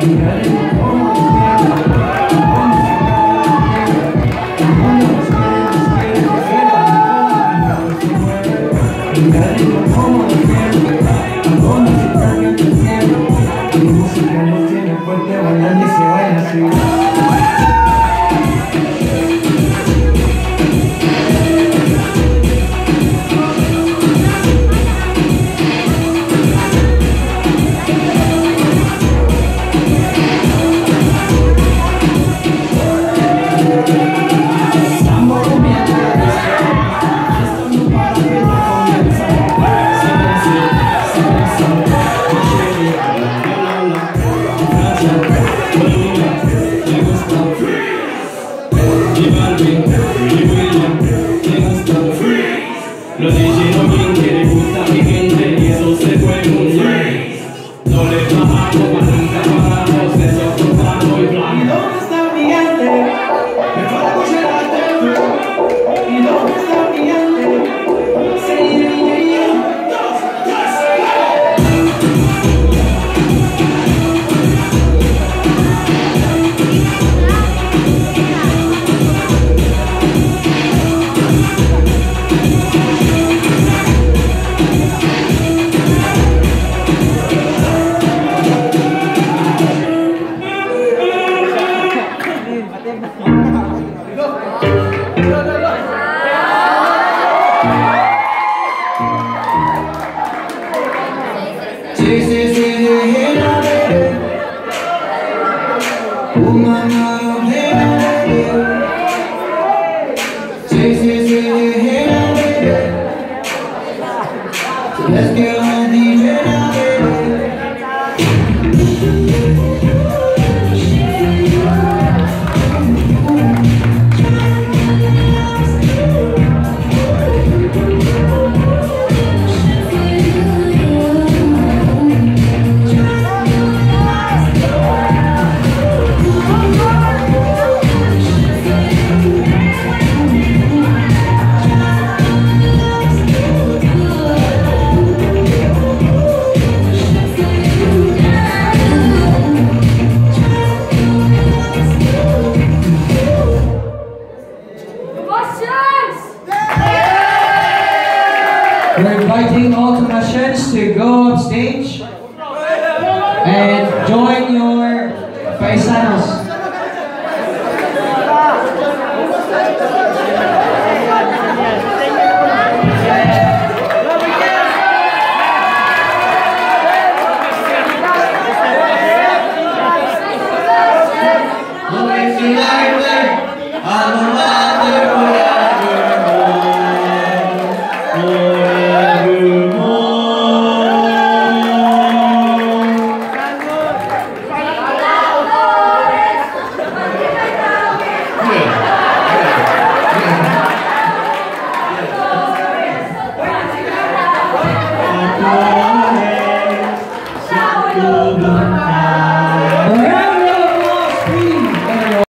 Los DJ no quieren que le gusta a mi gente y eso se fue muy bien. No le bajamos para nunca paramos, eso es total y blanco. ¿Y dónde está mi gente? Me falta escucharte tú. ¿Y dónde está mi gente? Sí, let's get on DJ now, baby. We're inviting all Tomasians to go up stage and join your paisanos.